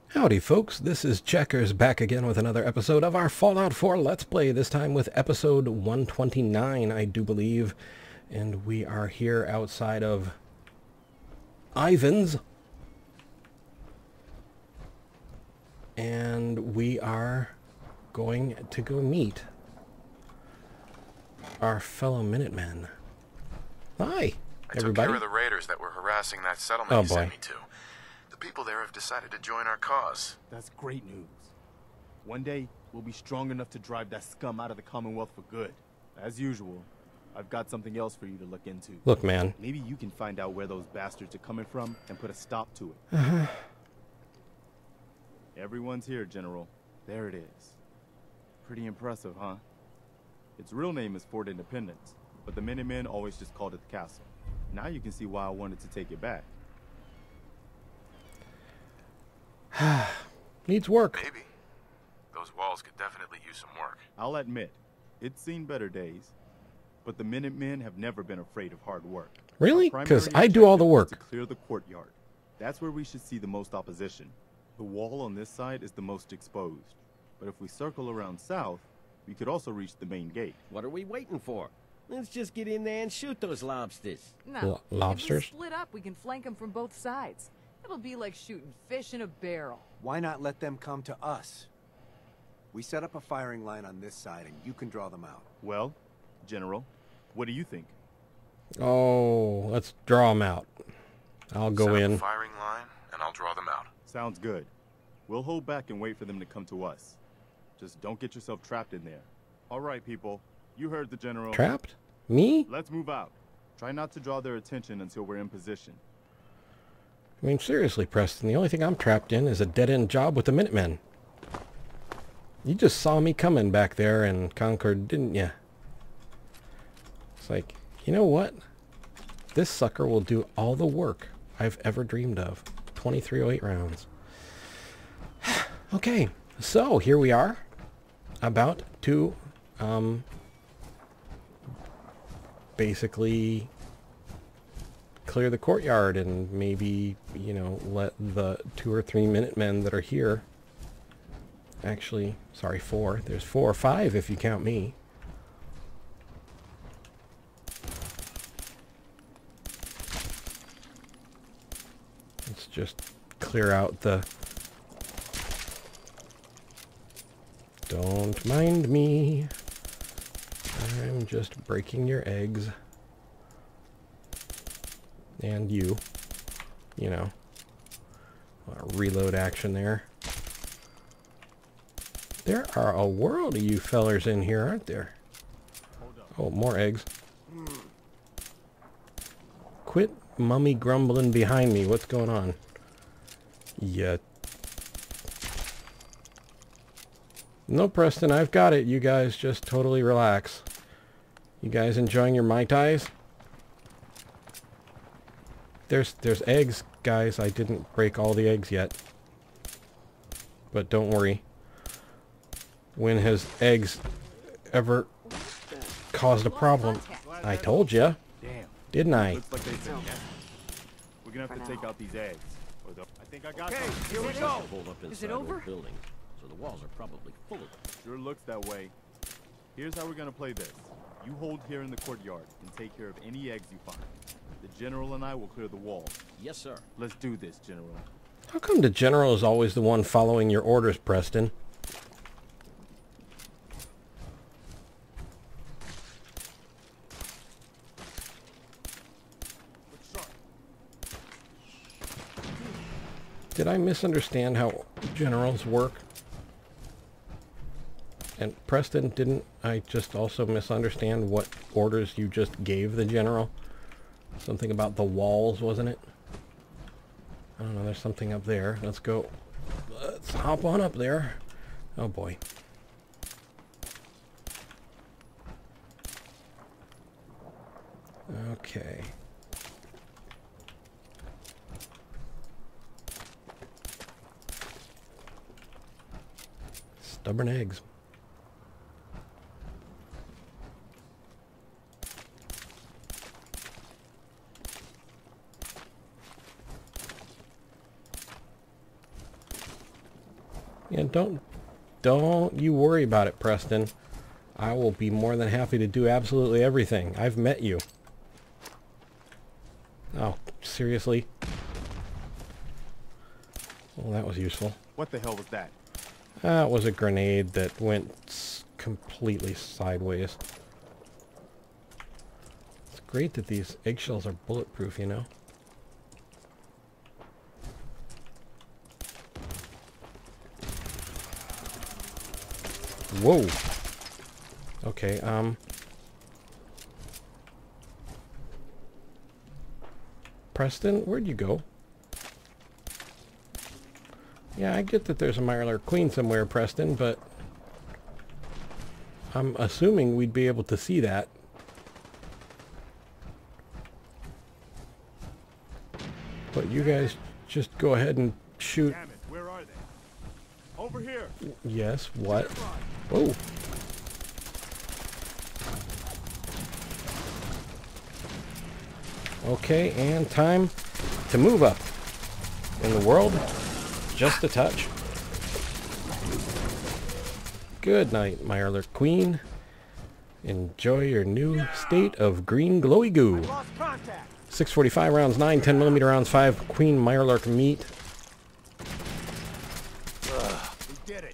Howdy folks, this is Checkers back again with another episode of our Fallout 4 Let's Play, this time with episode 129, I do believe. And we are here outside of Ivan's. And we are going to go meet our fellow Minutemen. Hi, I everybody. took care of the raiders that were harassing that settlement you sent me to. The people there have decided to join our cause. That's great news. One day, we'll be strong enough to drive that scum out of the Commonwealth for good. As usual, I've got something else for you to look into. Look, man. Maybe you can find out where those bastards are coming from and put a stop to it. Everyone's here, General. There it is. Pretty impressive, huh? Its real name is Fort Independence, but the Minutemen always just called it the castle. Now you can see why I wanted to take it back. Needs work. Maybe. Those walls could definitely use some work. I'll admit, it's seen better days, but the Minutemen have never been afraid of hard work. Really? Because I do all the work. To clear the courtyard. That's where we should see the most opposition. The wall on this side is the most exposed. But if we circle around south, we could also reach the main gate. What are we waiting for? Let's just get in there and shoot those lobsters. No. Lobsters? If we split up, we can flank them from both sides. It'll be like shooting fish in a barrel. Why not let them come to us? We set up a firing line on this side and you can draw them out. Well, General, what do you think? Oh, let's draw them out. I'll go Set up in. a firing line, and I'll draw them out. Sounds good. We'll hold back and wait for them to come to us. Just don't get yourself trapped in there. All right, people. You heard the General. Trapped? Me? Let's move out. Try not to draw their attention until we're in position. I mean, seriously, Preston, the only thing I'm trapped in is a dead-end job with the Minutemen. You just saw me coming back there in Concord, didn't you? It's like, you know what? This sucker will do all the work I've ever dreamed of. 2308 rounds. Okay, so here we are, about to, basically clear the courtyard and maybe, you know, let the 2 or 3 Minutemen that are here, actually, sorry, 4, there's 4 or 5 if you count me. Let's just clear out the... Don't mind me. I'm just breaking your eggs. And you know, reload action there. There are a world of you fellers in here, aren't there? Oh, more eggs. Quit mummy grumbling behind me. What's going on? Yeah. No, Preston, I've got it. You guys just totally relax. You guys enjoying your Mai Tais? There's eggs, guys. I didn't break all the eggs yet. But don't worry. When has eggs ever caused a problem? I told ya. Damn. Didn't I? Looks like they've been We're gonna have to take out these eggs. I think I got Okay, them. here we go. Hold up Is inside it over? old buildings, so the walls are probably full of them. Sure looks that way. Here's how we're gonna play this. You hold here in the courtyard and take care of any eggs you find. The General and I will clear the wall. Yes, sir. Let's do this, General. How come the general is always the one following your orders, Preston? Did I misunderstand how generals work? And Preston, didn't I just also misunderstand what orders you just gave the general? Something about the walls, wasn't it? I don't know, there's something up there. Let's go. Let's hop on up there. Oh boy. Okay. Stubborn eggs. Yeah, don't you worry about it, Preston. I will be more than happy to do absolutely everything. I've met you. Oh, seriously? Well, that was useful. What the hell was that? That was a grenade that went completely sideways. It's great that these eggshells are bulletproof, you know? Whoa! Okay, Preston, where'd you go? Yeah, I get that there's a Mirelurk Queen somewhere, Preston, but I'm assuming we'd be able to see that. But you guys just go ahead and shoot. Damn it, where are they? Over here. Yes, what? Whoa. Okay, and time to move up in the world. Just a touch. Good night, Mirelurk Queen. Enjoy your new state of green glowy goo. 645 rounds, 9, 10mm rounds, 5 Queen Mirelurk meat. We did it.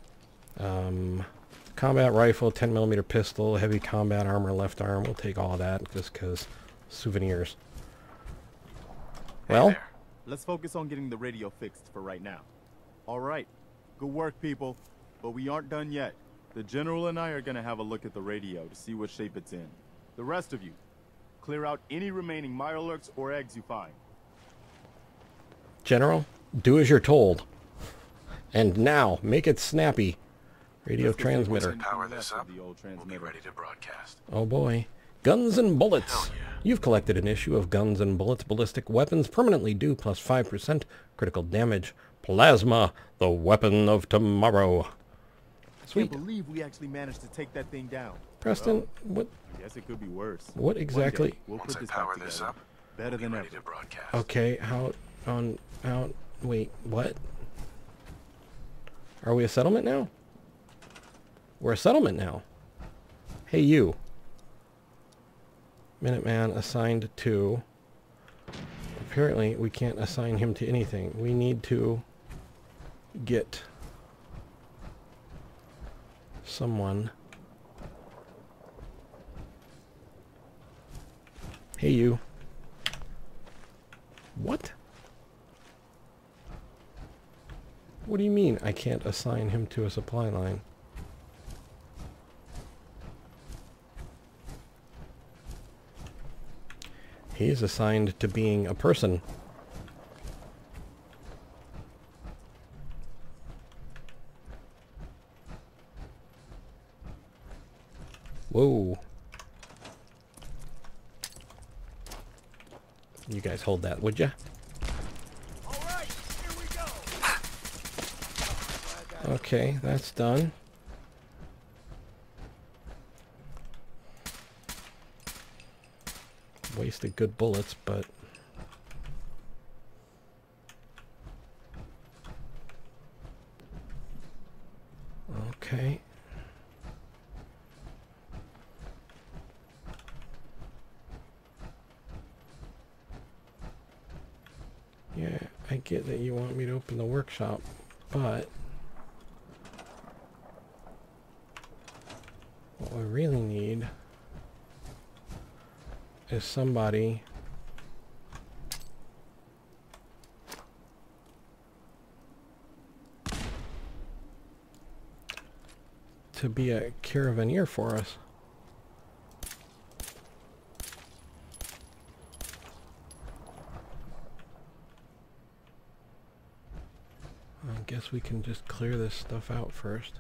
Combat rifle, 10mm pistol, heavy combat armor, left arm. We'll take all of that just because souvenirs. Well, let's focus on getting the radio fixed for right now. All right. Good work, people. But we aren't done yet. The General and I are going to have a look at the radio to see what shape it's in. The rest of you, clear out any remaining Mirelurks or eggs you find. General, do as you're told. And now, make it snappy. Radio transmitter. Power this up. We'll be ready to broadcast. Oh boy. Guns and bullets. Hell yeah. You've collected an issue of Guns and Bullets Ballistic Weapons Permanently Do plus 5% critical damage. Plasma, the weapon of tomorrow. Sweet. I can't believe we actually managed to take that thing down. Preston, what? I guess it could be worse. What exactly? One day, we'll Once put I this power back this together. up, Better we'll be than ready ever. to broadcast. Okay, wait, what? Are we a settlement now? We're a settlement now. Hey, you. Minuteman assigned to... Apparently, we can't assign him to anything. We need to get someone. Hey, you. What? What do you mean I can't assign him to a supply line? He is assigned to being a person. Whoa. You guys hold that, would ya? All right, here we go. Okay, that's done. Wasted good bullets, but... Okay. Yeah, I get that you want me to open the workshop, but... what we really need is somebody to be a caravaneer for us. I guess we can just clear this stuff out first.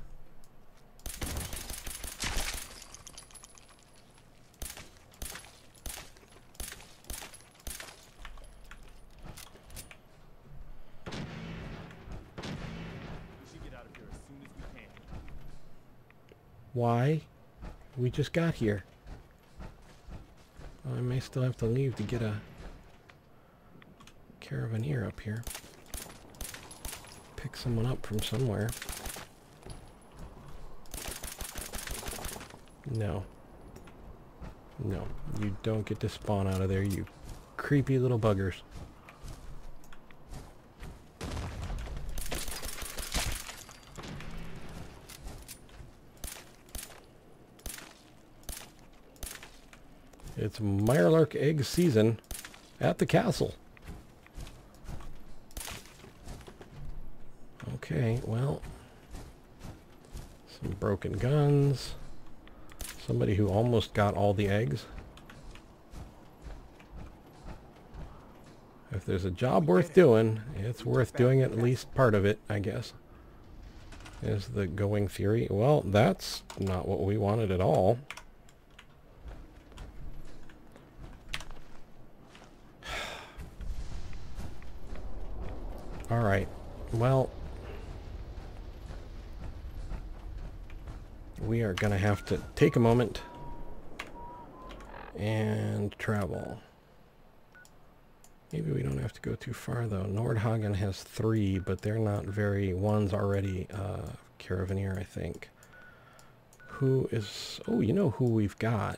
Why? We just got here. Well, I may still have to leave to get a caravaneer up here. Pick pick someone up from somewhere. No. No, you don't get to spawn out of there, you creepy little buggers. It's Mirelurk egg season at the castle. Okay, well, some broken guns. Somebody who almost got all the eggs. If there's a job worth doing, it's worth doing at least part of it, I guess. Is the going theory. Well, that's not what we wanted at all. Alright, well, we are going to have to take a moment and travel. Maybe we don't have to go too far, though. Nordhagen has 3, but they're not very... One's already Caravaneer, I think. Who is... Oh, you know who we've got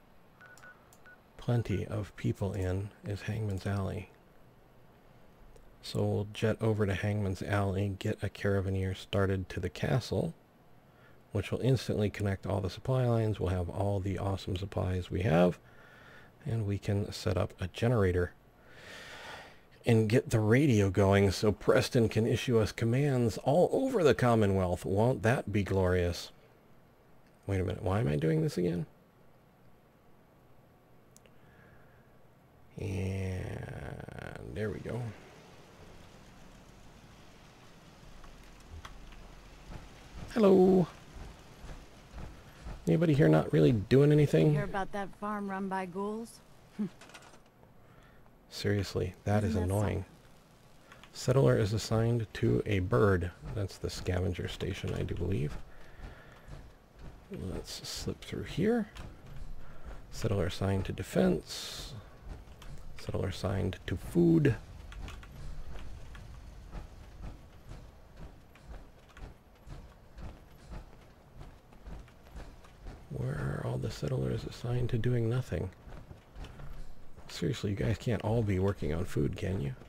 plenty of people in is Hangman's Alley. So we'll jet over to Hangman's Alley, get a Caravaneer started to the castle, which will instantly connect all the supply lines. We'll have all the awesome supplies we have, and we can set up a generator and get the radio going so Preston can issue us commands all over the Commonwealth. Won't that be glorious? Wait a minute, why am I doing this again? And there we go. Hello. Anybody here not really doing anything? You hear about that farm run by ghouls? Seriously, that is annoying. Settler is assigned to a bird. That's the scavenger station, I do believe. Let's slip through here. Settler assigned to defense. Settler assigned to food. Where are all the settlers assigned to doing nothing? Seriously, you guys can't all be working on food, can you?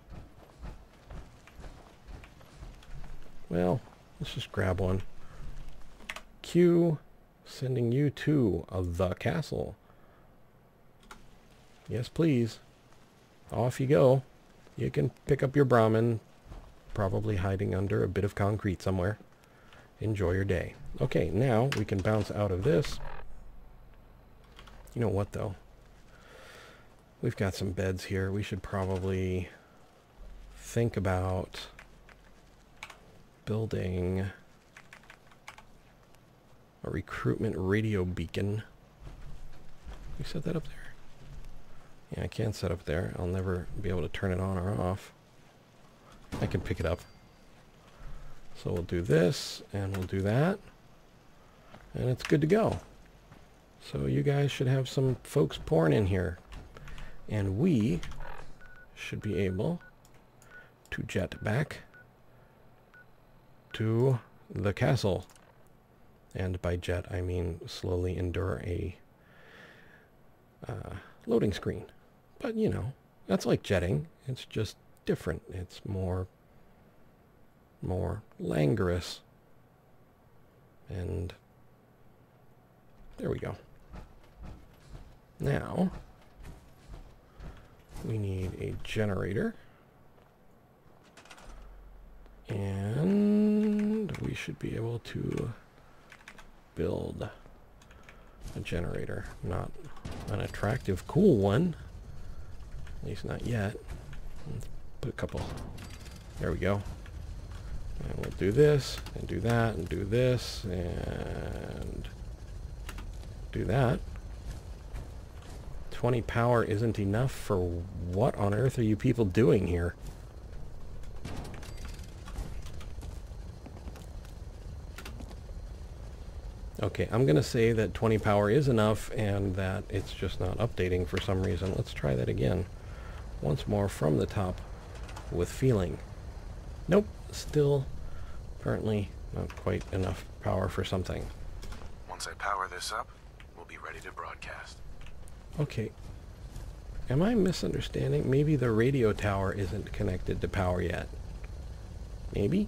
Well, let's just grab one. Q, sending you to the castle. Yes, please. Off you go. You can pick up your Brahmin, probably hiding under a bit of concrete somewhere. Enjoy your day. Okay, now we can bounce out of this. You know what, though? We've got some beds here. We should probably think about building a recruitment radio beacon. You set that up there? Yeah, I can set up there. I'll never be able to turn it on or off. I can pick it up. So we'll do this, and we'll do that. And it's good to go. So you guys should have some folks pouring in here. And we should be able to jet back to the castle. And by jet, I mean slowly endure a loading screen. But, you know, that's like jetting. It's just different. It's more languorous. And there we go. Now, we need a generator. And we should be able to build a generator. Not an attractive, cool one. At least not yet. Let's put a couple. There we go. And we'll do this, and do that, and do this, and do that. 20 power isn't enough for what on earth are you people doing here? Okay, I'm going to say that 20 power is enough and that it's just not updating for some reason. Let's try that again. Once more from the top with feeling. Nope, still Apparently not quite enough power for something. Once I power this up, we'll be ready to broadcast. Okay. Am I misunderstanding? Maybe the radio tower isn't connected to power yet. Maybe?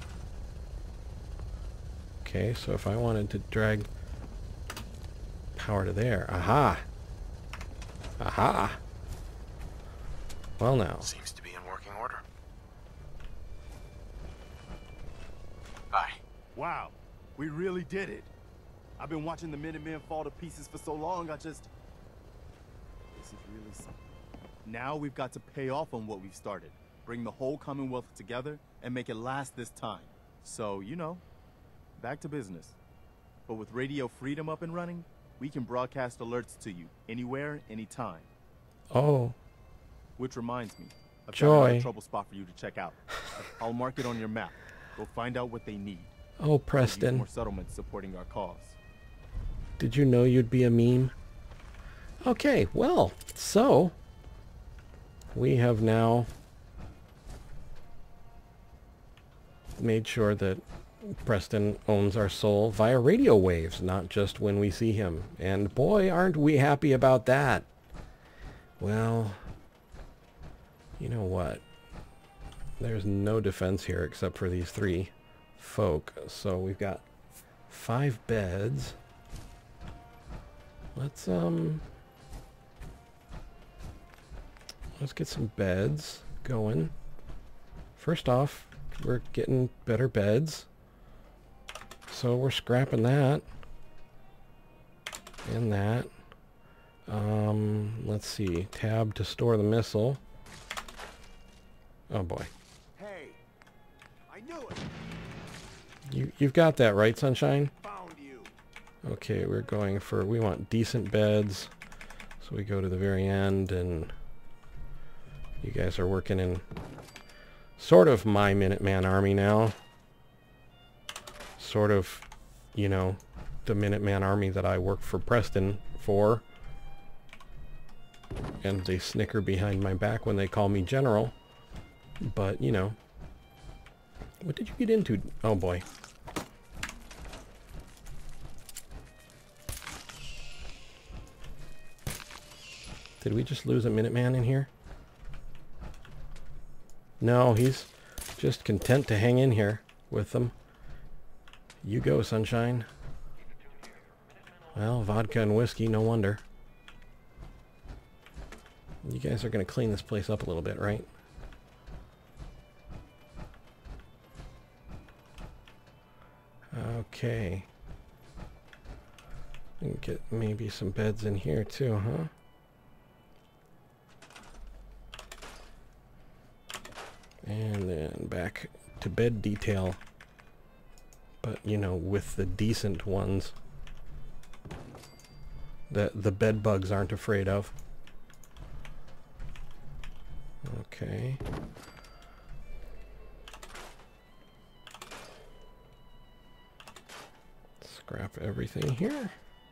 Okay, so if I wanted to drag power to there. Aha! Aha! Well now. Seems to be in working order. Bye. Wow, we really did it. I've been watching the Minutemen fall to pieces for so long, this is really something. Now we've got to pay off on what we've started. Bring the whole Commonwealth together and make it last this time. So, you know, back to business. But with Radio Freedom up and running, we can broadcast alerts to you anywhere, anytime. Oh. Which reminds me, I've got Joy. another trouble spot for you to check out. I'll mark it on your map. Go find out what they need. Oh, Preston. More settlements supporting our cause. Did you know you'd be a meme? Okay, well, so we have now made sure that Preston owns our soul via radio waves, not just when we see him. And boy, aren't we happy about that. Well, you know what? There's no defense here except for these 3 folk. So we've got 5 beds. Let's get some beds going. First off, we're getting better beds. So we're scrapping that. And that. Let's see. Tab to store the missile. Oh boy. Hey, I knew it. You've got that, right, Sunshine? Found you. Okay, we're going for, we want decent beds. So we go to the very end, and you guys are working in sort of my Minuteman army now. Sort of, you know, the Minuteman army that I work for Preston for. And they snicker behind my back when they call me General. But, you know. What did you get into? Oh boy. Did we just lose a Minuteman in here? No, he's just content to hang in here with them. You go, Sunshine. Well, vodka and whiskey, no wonder. You guys are going to clean this place up a little bit, right? Okay. We can get maybe some beds in here too, huh? And then back to bed detail. But, you know, with the decent ones that the bed bugs aren't afraid of. Okay. Scrap everything here.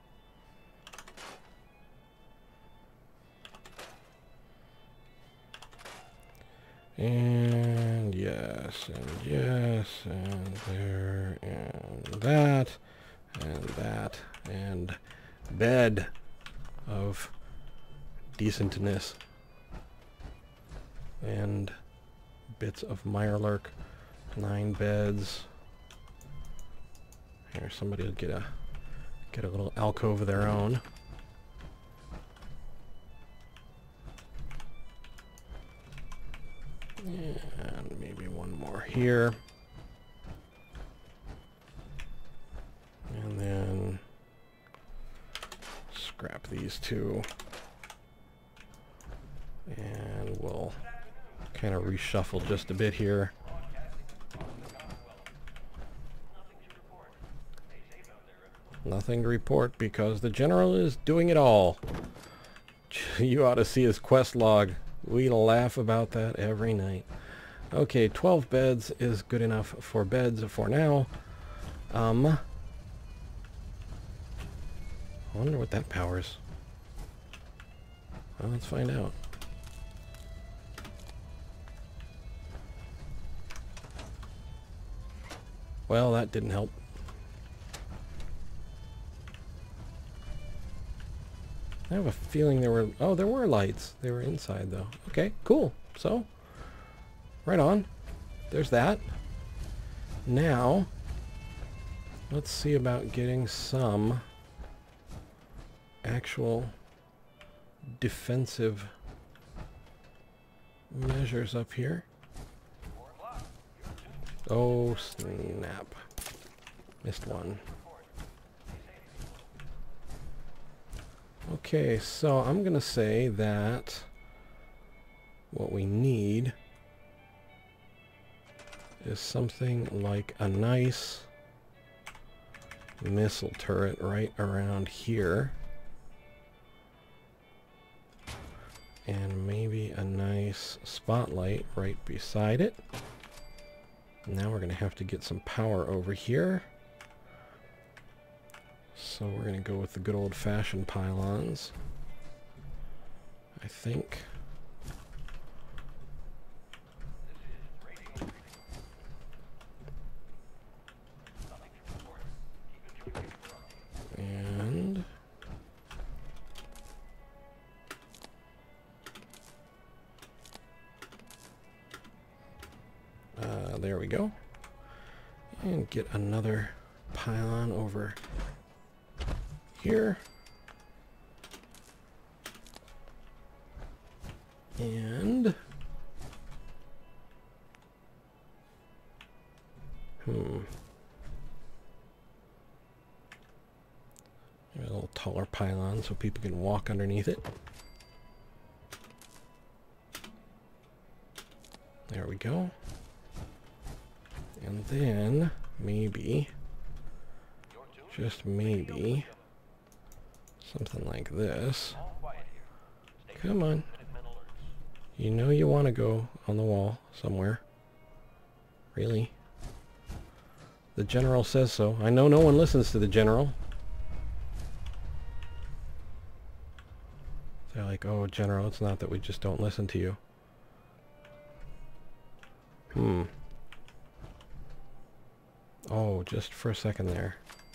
And yes, and there, and that, and bed of decentness. And bits of Mirelurk, 9 beds. Here, somebody will get a little alcove of their own. And maybe one more here. And then scrap these 2. And we'll kind of reshuffle just a bit here. Nothing to report because the General is doing it all. You ought to see his quest log. We laugh about that every night. Okay, 12 beds is good enough for beds for now. I wonder what that powers. Well, let's find out. Well, that didn't help. I have a feeling there were... Oh, there were lights. They were inside, though. Okay, cool. So, right on. There's that. Now, let's see about getting some actual defensive measures up here. Oh, snap. Missed one. Okay, so I'm going to say that what we need is something like a nice missile turret right around here. And maybe a nice spotlight right beside it. Now we're going to have to get some power over here. So we're going to go with the good old-fashioned pylons, I think. And there we go. And get another pylon over here. And maybe a little taller pylon so people can walk underneath it. There we go. And then maybe, just maybe, something like this. Come on. You know you want to go on the wall somewhere. Really? The general says so. I know no one listens to the general. They're like, oh, general, it's not that we just don't listen to you. Oh, just for a second there.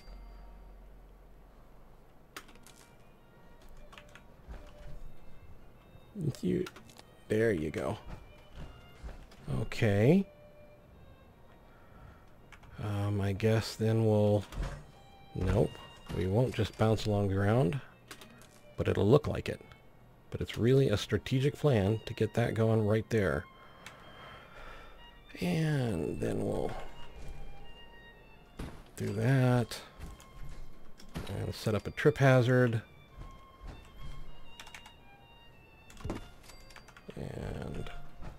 There you go. Okay. I guess then we'll... Nope. We won't just bounce along the ground, but it'll look like it. But it's really a strategic plan to get that going right there. And then we'll do that. And set up a trip hazard. And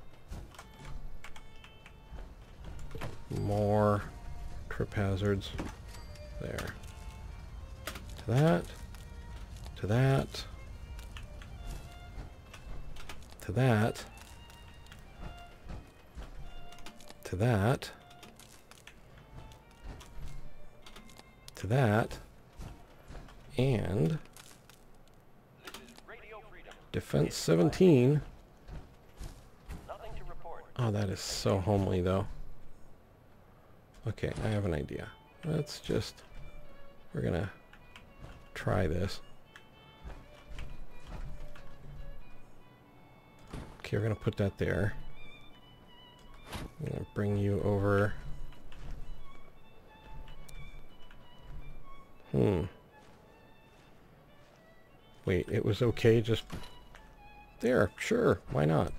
more trip hazards there. To that, to that, to that, to that, to that, and defense 17. Oh, that is so homely, though. Okay, I have an idea. Let's just... We're gonna try this. Okay, we're gonna put that there. I'm gonna bring you over. Wait, it was okay just... There, sure, why not?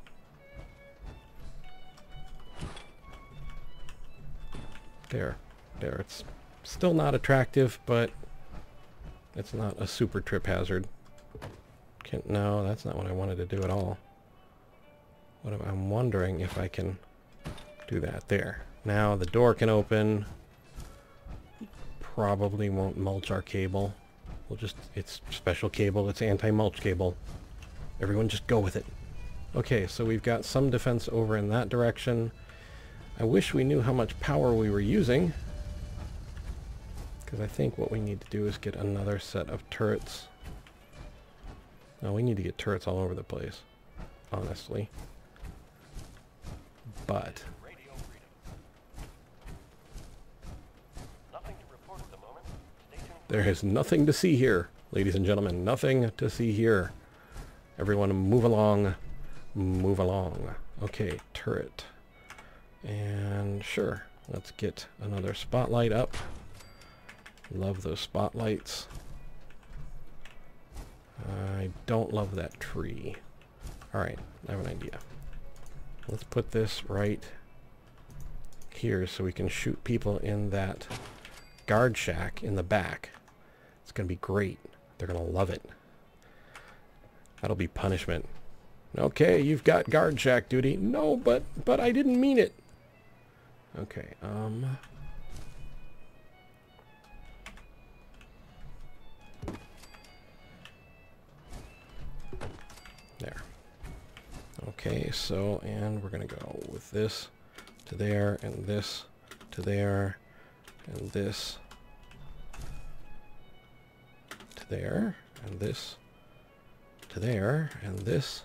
There. It's still not attractive, but it's not a super trip hazard. No, that's not what I wanted to do at all. I'm wondering if I can do that. There. Now the door can open. Probably won't mulch our cable. It's special cable. It's anti-mulch cable. Everyone just go with it. Okay, so we've got some defense over in that direction. I wish we knew how much power we were using, because I think what we need to do is get another set of turrets. No, we need to get turrets all over the place, honestly. But There is nothing to see here, ladies and gentlemen. Nothing to see here. Everyone move along. Move along. Okay, turret. And sure, let's get another spotlight up. Love those spotlights. I don't love that tree. Alright, I have an idea. Let's put this right here so we can shoot people in that guard shack in the back. It's going to be great. They're going to love it. That'll be punishment. Okay, you've got guard shack duty. No, but I didn't mean it. Okay, there. Okay, so, and we're going to go with this to there, and this to there, and this to there, and this to there, and this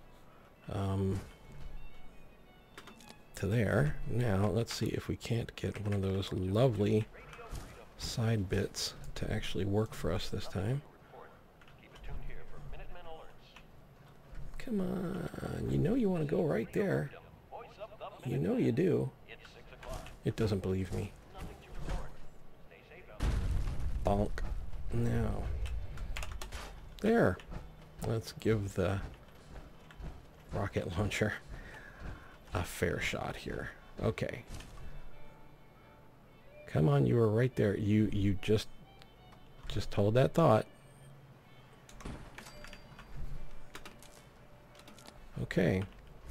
to there. Now, let's see if we can't get one of those lovely side bits to actually work for us this time. Come on, you know you want to go right there. You know you do. It doesn't believe me. Bonk. Now, there. Let's give the rocket launcher a fair shot here. Okay. Come on, you were right there. You just hold that thought. Okay.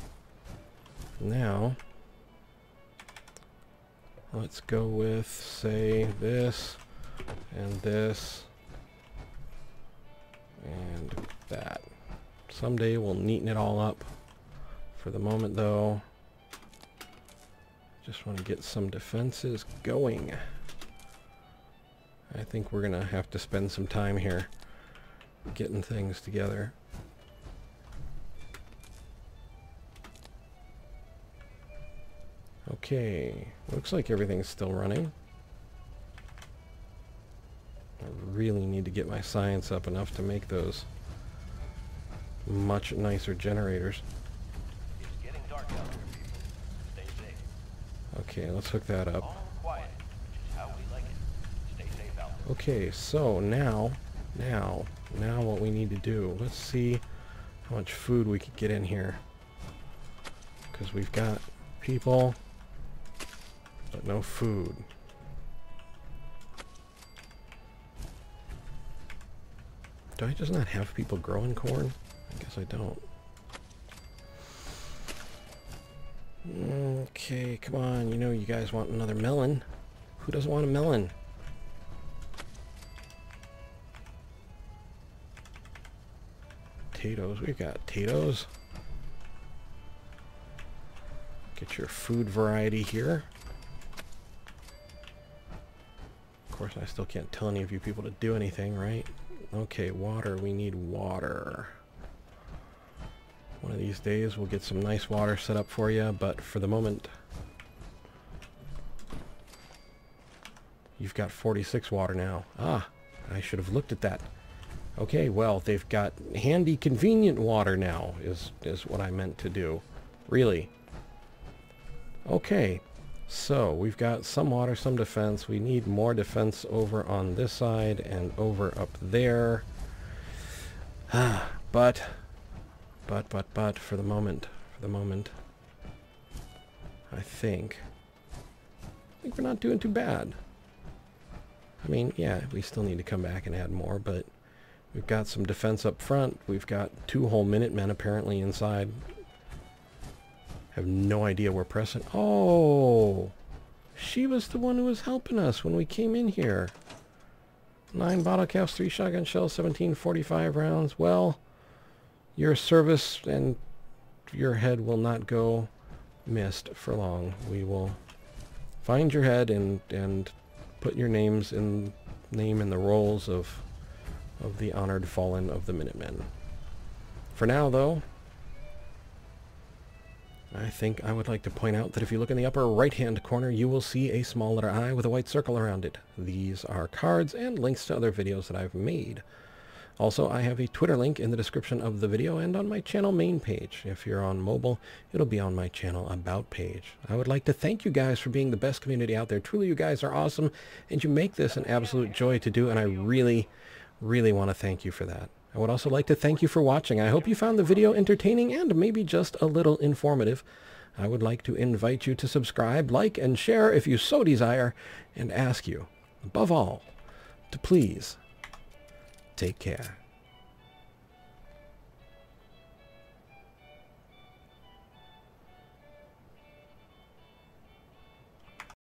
Now, let's go with, say, this, and this, and that. Someday we'll neaten it all up. For the moment, though, just want to get some defenses going. I think we're going to have to spend some time here getting things together. Okay, looks like everything's still running. I really need to get my science up enough to make those much nicer generators. It's getting dark out there, people. Stay safe. Okay, let's hook that up. Calm and quiet, which is how we like it. Stay safe out there. Okay, so now what we need to do, let's see how much food we could get in here. Because we've got people, but no food. Do I just not have people growing corn? I guess I don't. Okay, come on. You know you guys want another melon. Who doesn't want a melon? Potatoes. We've got potatoes. Get your food variety here. Of course, I still can't tell any of you people to do anything, right? Okay, water. We need water. One of these days we'll get some nice water set up for you, but for the moment you've got 46 water now. Ah, I should have looked at that. Okay, well, they've got handy, convenient water now, is what I meant to do. Really. Okay, so we've got some water, some defense. We need more defense over on this side and over up there. But for the moment, I think we're not doing too bad. I mean, yeah, we still need to come back and add more, but we've got some defense up front. We've got 2 whole Minutemen apparently inside. Have no idea where Preston... Oh! She was the one who was helping us when we came in here. 9 bottle caps, 3 shotgun shells, 17 45 rounds. Well, your service and your head will not go missed for long. We will find your head and put your name in the rolls of the honored fallen of the Minutemen. For now, though, I think I would like to point out that if you look in the upper right-hand corner, you will see a small letter I with a white circle around it. These are cards and links to other videos that I've made. Also, I have a Twitter link in the description of the video and on my channel main page. If you're on mobile, it'll be on my channel About page. I would like to thank you guys for being the best community out there. Truly, you guys are awesome, and you make this an absolute joy to do, and I really, really want to thank you for that. I would also like to thank you for watching. I hope you found the video entertaining and maybe just a little informative. I would like to invite you to subscribe, like, and share if you so desire, and ask you, above all, to please take care.